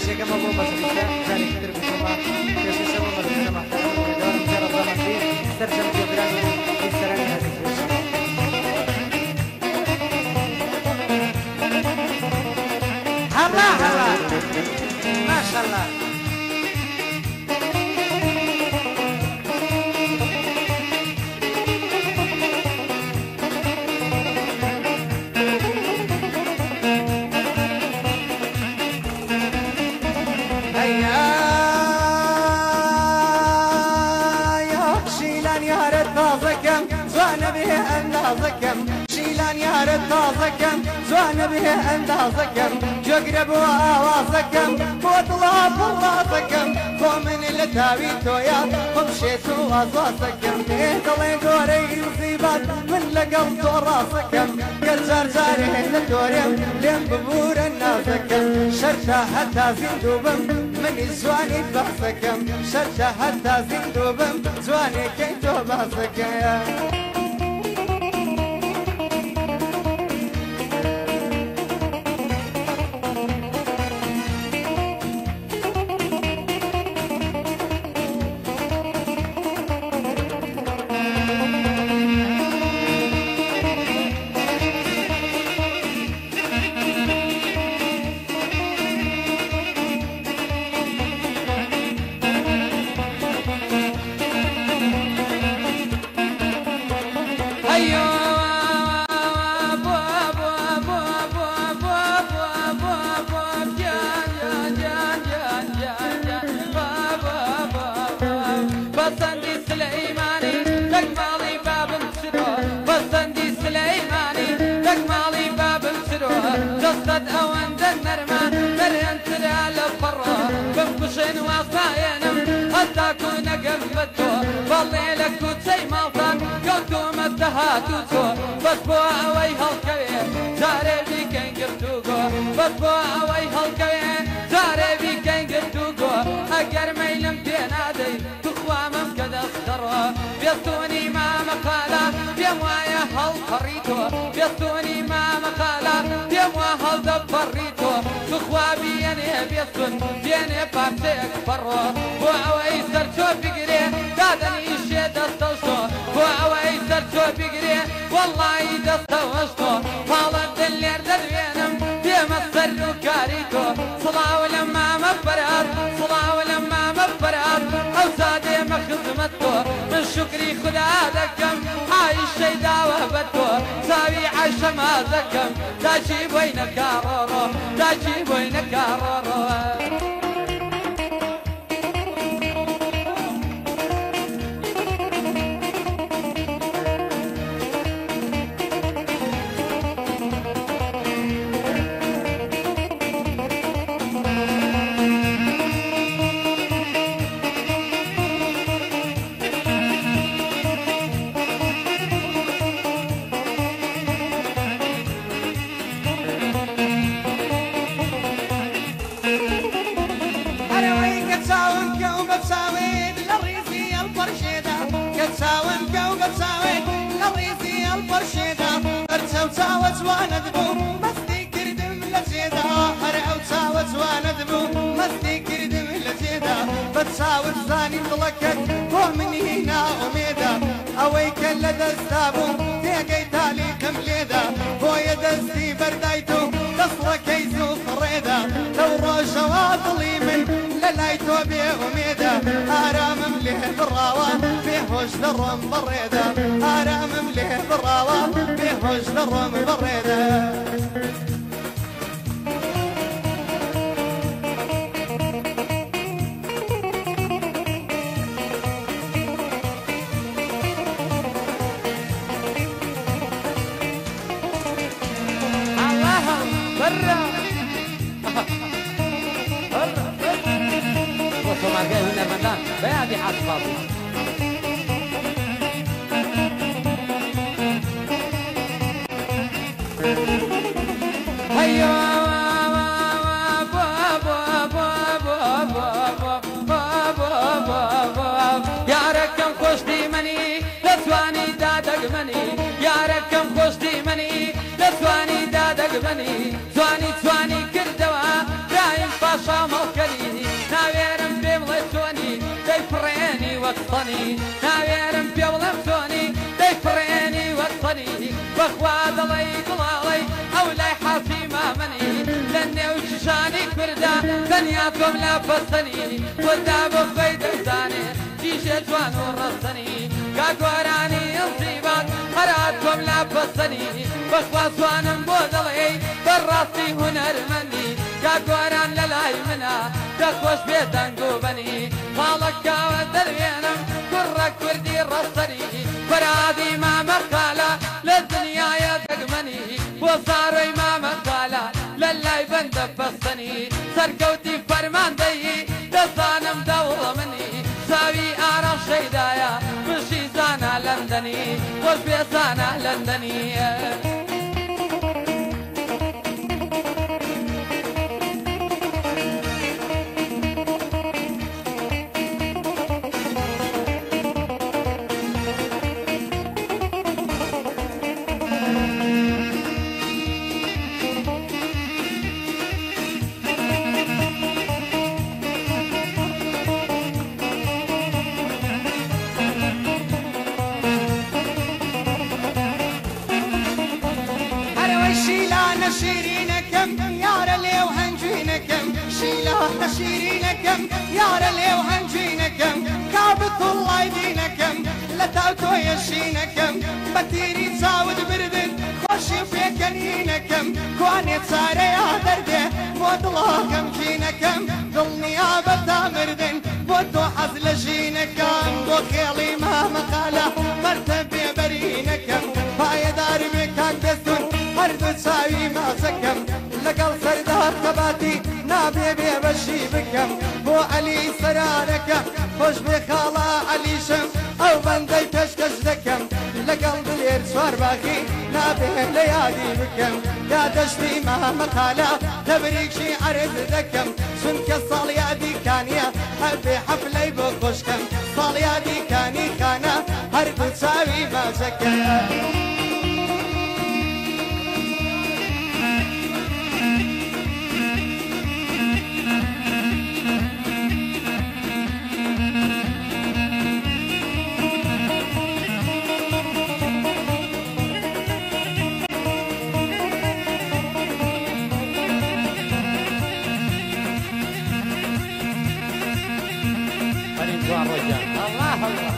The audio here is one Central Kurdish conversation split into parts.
باشي كما هو بس ذلك تربي الله كيف يسوي ما في السماء دور مجرد ضمن فيه استرجم جبران يسترني هذه الله الله ما شاء الله شيلان يا رد طازكم زوان به اندازكم جقرب واواسكم وطلاب راسكم ومن التاوي تويا ومشيت وازواسكم دلي دوري مصيبات من لقل راسكم قل زرزاري لدوري لين ببور الناسكم شرشة حتى زندوبم من زواني بحسكم شرشة حتى زندوبم زواني كيتو بحسكم قصد أوان النرمة مرينت على الفرة بمكشن وصاينم حتى كون قمتو بالليلك وتسي مالطان قلتو مدهاتوتو بس بو أوي هالكوين زاري بيكين قرتوكو بس بو أوي هالكوين زاري بيكين قرتوكو أقر ميلم تينادي تخوامم كذا اصدروا بيستوني ما مقالة بيموايا هالقريتو بيستوني ما مقالة بيموا هالدبريتو تخوابي يعني بيستون بيني بابتك فرو بو أوي سرشو بيقري دادني الشي دستوشو بو أوي سرشو بيقري والله دستوشتو هالا دلير دروينم بيمصر وكاريتو صلاة ولما مبرات صلاة ولما مبرات أوزادي مخدمتو من شكري خدا دكم عايش شيدا وهبتو ساوي عايش ما زكم تجيب وينك رورو تجيب وينك رورو وانا ذبو مستي كردم لزيدا هرعو تساوت وانا ذبو مستي كردم لزيدا بتساوت ثاني طلقت ومن هنا أميدا أويك لدستابو تيقي تالي كمليدا هو يدستي بردايتو تصلك يزو فريدا لو روشا واطلي من للايتو بي أميدا آرام مليه براوة بيهوش درم بريدا آرام مليه براوة بيهوش درم بريدا بيادي حصفاضي هيا يا ركم خوش دي مني لسواني دادق مني يا ركم خوش دي مني لسواني دادق مني زواني زواني كردوا رايم فاش شامەڵکەری ناوێرم پێ بڵێ چۆنی دەیفڕێنی وەک سەنی ناوێرم پێ بڵێم چۆنی دەیفڕێنی وەک سەنی بەخوا دەڵێی گوڵاڵەی ئەو لای حاسی مامەنی لە نێو شیشانی کووردا تەنیا تۆم لا پەسەنی وەدا بۆ خۆی دەزانێ کیژێ جوان و ڕەسەنی کاگۆرانی ئەڵزیبات هەرات تۆم لا پەسەنی بەخوا جوانم بۆ دەڵێ بەڕاستی هونەرمەندی کاگۆران لە لای منە دەخۆش بێ دەنگ و بەنی خاڵەکاوە دەروێنم کوڕە کوردی ڕەسەری بەرادی مامە خالە لە دنیایە دەگمەنی بۆ زارۆی مامە خالە لە لای بەندە پەسەنی سەرکەوتی فەرماندەیی دەزانم دەوڵە منی چاوی ئارام شەیدایە بشی زانە لەندەنی خۆش بێ زانە لەندەنی شيرينكم يا ليو هنجينكم شيلة شيرينكم يا ليو هنجينكم كابت الله يدينكم لا تاكو يشينكم بتيري تساود بردن خشي في كنينكم كواني صار يا درده بود الله كم جينكم ظلني ابدا مردن بودو حزل جينكم دو خيلي ما مقاله مرتبه برينكم بايدار بكاك بستون هردو تساوي ما سكم لقل سردار تباتي نابي بيبشي بكم بو علي سرانكم خوش بخالا علي شم او بندي تشكش دكم لقل دلير سوار باخي نابي ليادي بكم يا دشتي ما مقالا تبريك شي عرض دكم سنك الصاليادي كانيا حبي حفلي بخشكم صاليادي كاني كانا هردو تساوي ما سكم الله الله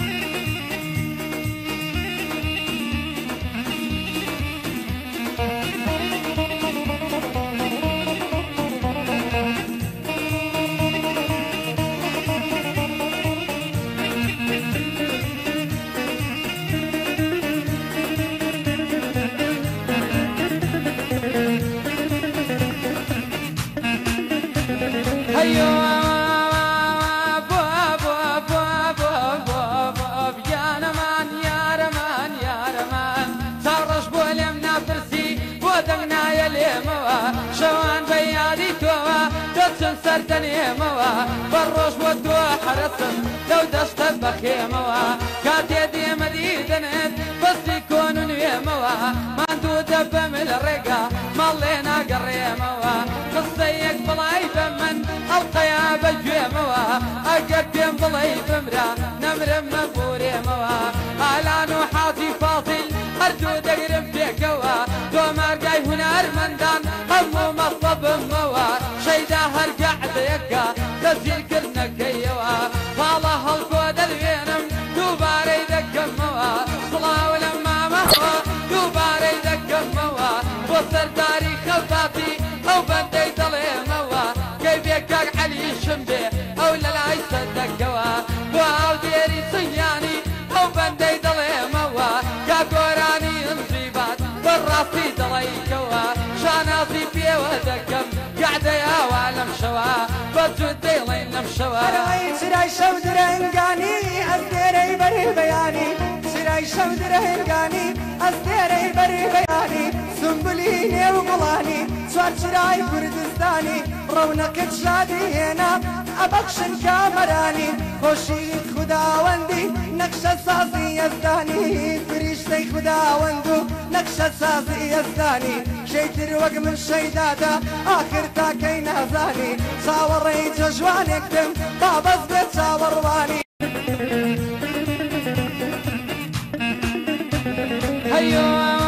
شوان بيادي توا دتن سردنيموا بالروش ودو حرسم لو دشت بخيموا كاتي دي مديدنت بس يكونوا نيموا ما ندو دب من الرقا مالينا قريموا قصيك بلاي بمن القيا بجيموا اقدم بلاي بمرا نمر مبوريموا الانو حاجي فاصل ارجو دقرب فيكوا دو مرقاي هنار مندان همو مصب موا شيدا هرقع ديكا تسجيل كرنا كيوا فالله هالقود الوينم دوباري دكم موا صلاة ولما مهوا دوباري دكم موا وصر داري خلطاتي او بندي دلي موا كيف يكاك علي الشمبي او للاي صدقوا واو ديري صياني او بندي دلي موا كاكوراني انصيبات بالراسي دلي كوا شاناطي بيه ودكم قاعدة يا وعلم شوا بجود ديلين نمشوا أرأي سراي شود رهنقاني أصدري بري بياني سراي شود رهنقاني أصدري بري بياني سنبليني وقلاني سوار سراي كردستاني رونقك شادي هنا أبخشن كامراني خوشي خداوندي نقشة سازي يزداني فريشتي خداوندو نقشة سازي يزداني شيتر وق من شيدادا آخر تاكي نازاني چاوەڕێی جەژوانێکتم با بەس بێت چاوەڕوانی هەیۆ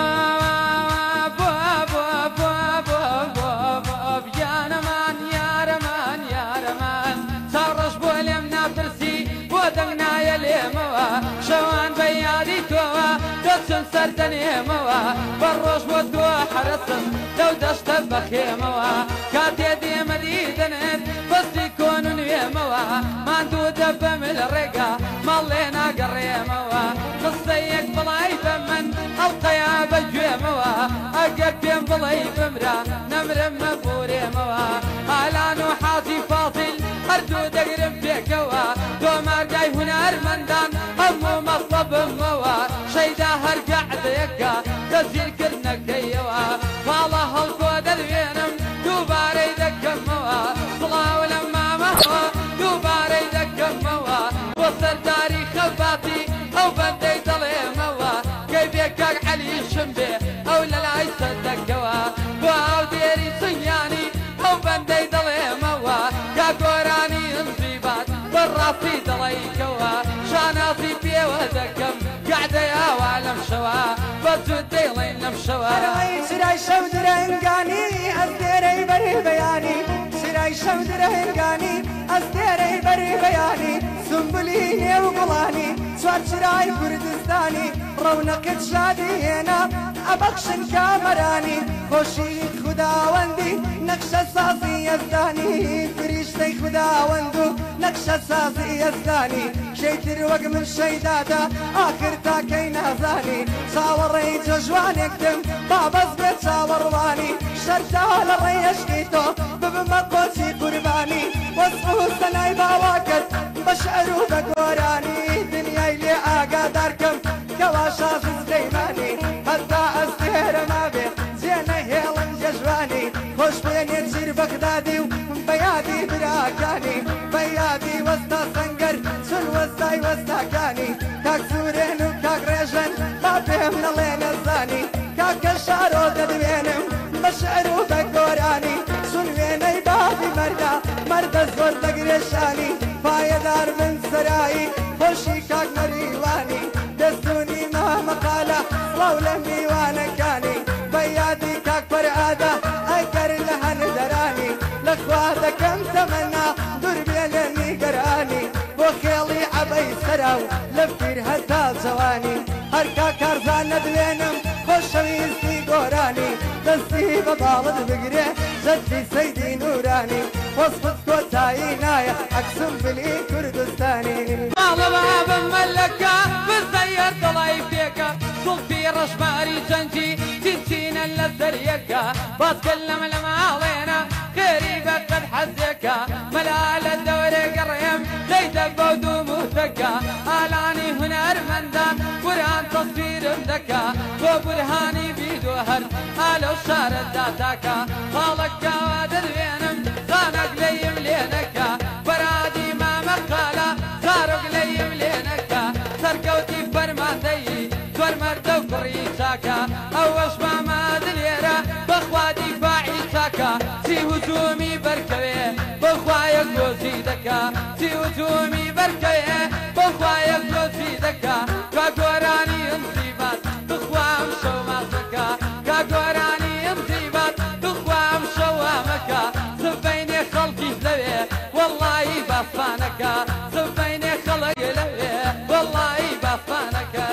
شوان بيادي توا دسن سردني موا بروش ودو حرسن لو دشت بخيموا كاتي دي مديدنت بس يكونون يموا ما ندو دب من الرقا مالينا قريموا قصيك بلاي بمن القيا بجيموا اقب بين بلاي بمرا نمر مبوري موا هالانو حاطي فاصل اردو دقرب بيكوا دو مرقاي هنر مندان همو مصب موا شيدا هرقع ذيكا تزيل كرنك ديوا والله الكود الوينم دوباري دكم موا صلاة ولما مهوا دوباري دكم موا وصل داري خباتي او بندي ضلي موا كيبيكاك علي الشمبي او للعي صدقوا واو ديري صياني او بندي ضلي موا يا قوراني انصيبات بالراسي ضلي كوا شاناطي بيه ودكم قاعدة يا وعلم شوا بزود ديلين نمشوا سراي شود رهنگاني أزديري بري بياني سراي شود رهنگاني أزديري بري بياني سنبليني وقلاني سوار سراي كردستاني رونقت شادي هنا أبخشن كامراني خوشي خداوندي نقشة سازي يزداني فريشتي خداوندو نقشة سازي يزداني شيتر وقم من شيدادا آخر تاكي نازاني صاوري جوانك دم بابز بيت صاورواني شرطال الريش كيتو ببمقوتي قرباني وصفه سناي باواكت بشعرو بقوراني دنيا اللي آقا داركم كواشاش سليماني حتى أستهر ما بي زينة هيلن جواني خوش بيني تصير بغدادي بيادي براكاني بيادي وسطا سنقر سن وسطاي وسطا كاني كاك سورين وكاك ريجن ما بهم لين الزاني كاك الشارو تدوينم بشعرو بقوراني سن ويني بابي مردا مردا زور تقريشاني فايدار من سراي خوشي كاك مريواني دستوني مهما قالا لو لمي وانا كاني بيادي كاك فرعادا اكر لها ندراني لخواتا كم تمنى دربي لني قراني وخيلي عبي سراو لفتير هتا زواني هركا كارزان ندوينم خوشويستي قوراني دستي ببالد بقري جدي سيدي نوراني وصفت كوتاي نايا اقسم بالي كردستاني مالا بابا ملكا بالزير ضلاي فيكا صلتي رشماري جنجي تنسينا للزريكا بتكلم لما علينا غريبة قد حزيكا ملال الدور قريم ليدك بودو مهتكا آلاني هنر مندان برهان تصوير مدكا وبرهاني بيدو هرد آلو شارد داتاكا خالك وادر بينم زانك ليم لينكا برادي ما مقالا زارق ليم لينكا سركوتي فرماتي زور مردو قريساكا اوش ما دليرا بخوادي فاعي ساكا سي هجومي بركوي بخوايا قوزي دكا سي هجومي بركوي بخوايا قوزي دكا كاقوراني انصيبات بخوام شو ماسكا كاقوراني انصيبات بخوام شو مكا سبيني خلقي لوي والله بفانكا سبيني خلق لوي والله بفانكا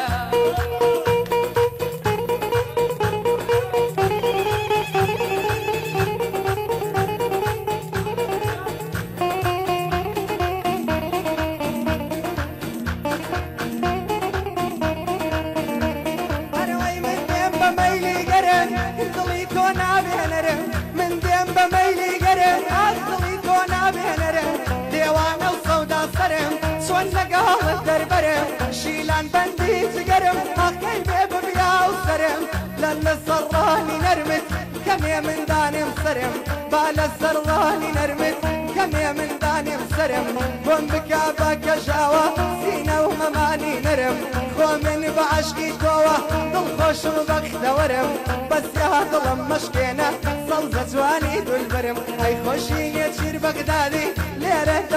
شيلان بندي تقرم حقي بيب بيا وسرم لان السراني نرمت كم يا من داني مسرم بال السراني نرمت كم يا من داني مسرم قوم بكابا كجاوة سينا ومماني نرم قوم من بعشقي كوة ضل خوش وبخت ورم بس يا ظلم مشكينا صلزة جواني دول برم اي خوشي يتشير بغداد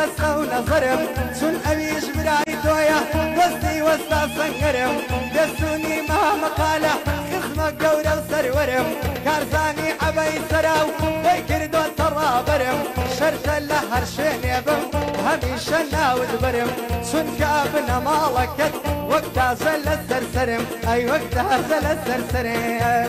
بەستە و نەزەرم چون ئەویش برای تۆیە دەستی وەستا سەنگەرم دەستونی مامەقالە خزمە گەورە و سەروەرم کارزانی عەبەی سەرا و بۆی کردۆتە ڕابەرم شەرتە لە هەر شوێنێ بم هەمیشە ناوت بەرم چونکە بنە ماڵەکەت وەک تازە لە سەرسەرم ئەی وەک تازە لە سەرسەرم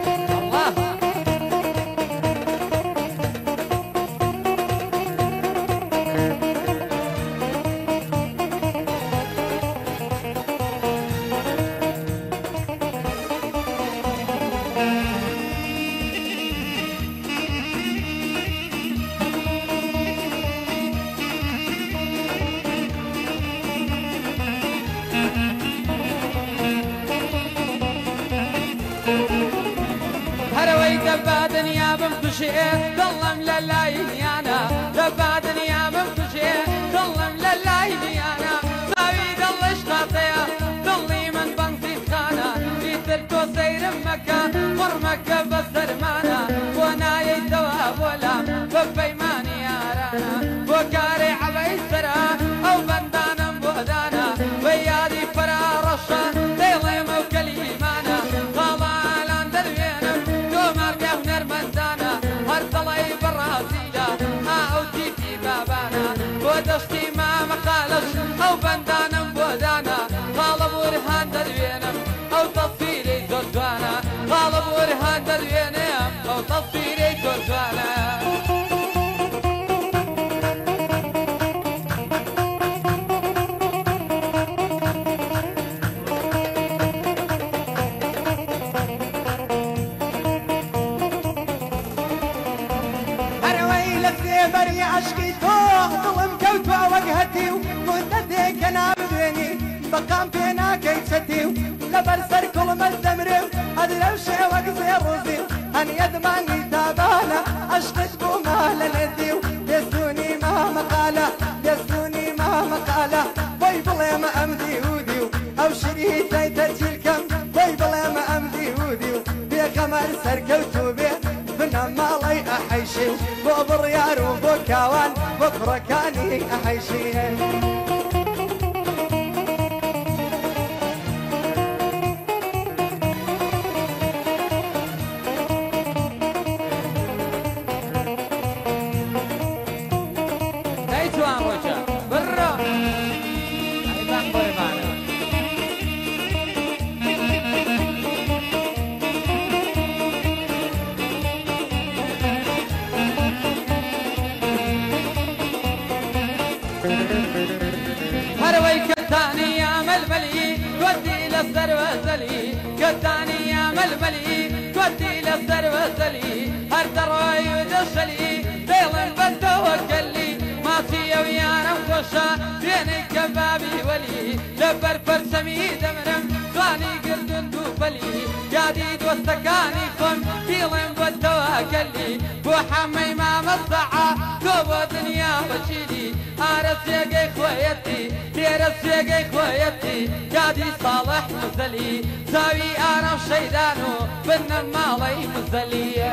هەرەوەی دەبا دنیا بمکوشێت دڵم لە لای نیانە دەبا دنیا بمکوشێت دڵم لە لای نیانە چاوی دڵش قاتەیە دڵی من بەنگزی خانە ئیتر تۆ سەیرم مەکە قڕمەکە بە سەرمانە بۆ نایەیتەوە بۆ لام بە پەیمانی یارانە بۆ کارێ عەبەی سەرا ئەو بەندانم بۆ دانا بە یادی فەراڕەشە دەیڵێم ئەو کەلیمانە خاڵالان دەروێنم تۆ مارکە هونەرمەندانە هەر دەڵی بەڕازیدا ئەو تیتی بابانە بۆ دەشتی مامەقالەش ئەو بەندانم بۆ دانا خاڵە بورهان دەروێنم ئەو تەسفیرەی زۆر جوانە خاڵە بورهان دەروێنم ئەو تەسفیرەی زۆر جوانە بەری عشقی تۆ دڵم کەوتوە وەک هەتی و مدەتێکە نابدوێنی بەقام پێ ناکەی چەتی و لەبەر سەر کوڵمت دەمرم ئەدرەو شێوەک زێڕوزی هەنیە دمانی تابانە عشقت بوومە لە نێدی و دەستونی مامەقالە دەستونی مامەقالە بۆی بڵێمە ئەم دیودی و ئەو شریتەی تەرجیلکەم بۆی بڵێمە ئەم دیودی و بێقەمەر سەرکەوتوو بێ بنە ماڵی ئەحەیشی و بۆ بڕیار و بۆ کاوان بۆ کوڕەکانی ئەحەیشی دەی جوان ڕۆژە بڕۆ ئەیبان بۆیمانە هەرەوەی کەتانی یا مەلمەلی گوەتی لەسەر وەزەلی کەتانی یا مەلمەلی گوەتی لەسەر وەزەلی هەر دەڕۆی و دەشەلی دەیڵێن بەندەوە گەلی ماچی ئەو یارم خۆشە دوێنەی کەبابی وەلی لەبەر پەرچەمی دەمرم جوانی گردن دووپەلی یادی دۆستەکانی خۆم دیڵێم بەندەوە گەلی بۆ حەمەی مامەسەعا تۆ بۆ دنیا بەچیلی ئارە سێگەی خۆیەتی تێرە سێگەی خۆیەتی یادی ساڵح مزەلی چاوی ئارام شەیدان و بنە ماڵەی مزەلیە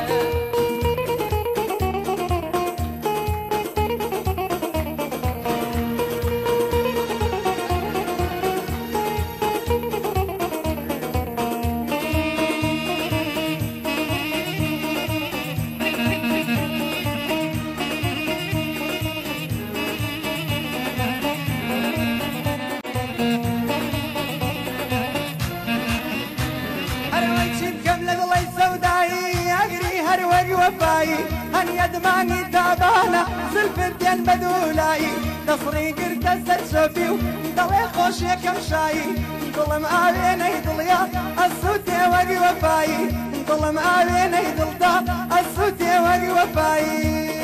هەنیە دمانی تابانە زلفت دێن بەدوولایی دەسڕی گرتە سەر شەفی و دەڵێ خۆشیەکەم شایی دڵم ئاوێنەی دڵیا ئەسووتێ وەری وەفایی دڵم ئاوێنەی دڵدا ئەسووتێ وەری وەفایی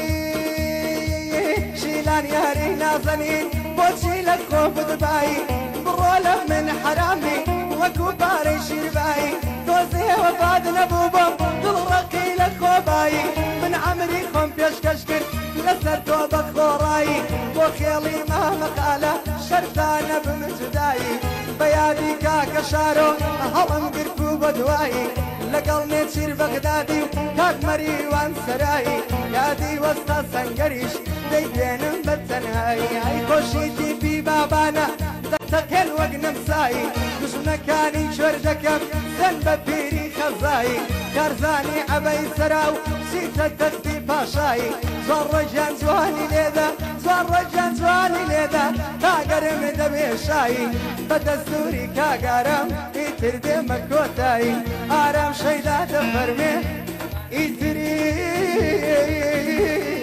شیلان یاری نازەنین بۆچی لە خۆ بدبایی بڕۆ لە من حرامی وەکو پارەی شیربایی تۆزێ وەفات نەبوو بۆم دڵڕەقی لە خۆبایی من عمری خۆم پێشکەش کرد لەسەر تۆ بە خۆڕایی بۆ خێڵی مامەقالە شەرتانە بم جودایی بە یادی کاکە شارۆ هەڵم گرت و بە دوایی لەگەڵ نێچیر بەغدادی و کاک مەریوان سەرایی یادی وەستا سەنگەریش دەیدێنم بە تنهاي هاي خوشيتي في بابانا تقل وقنا مساي دشنا كاني شوردكم سنب بيري خزاي كارزاني عبي سراو سيتا تدي باشاي زور رجان زواني ليدا زور رجان زواني ليدا كاقرم دبي شاي بدستوري كاقرم يتردي مكوتاي آرام شيدا دفرمي يتري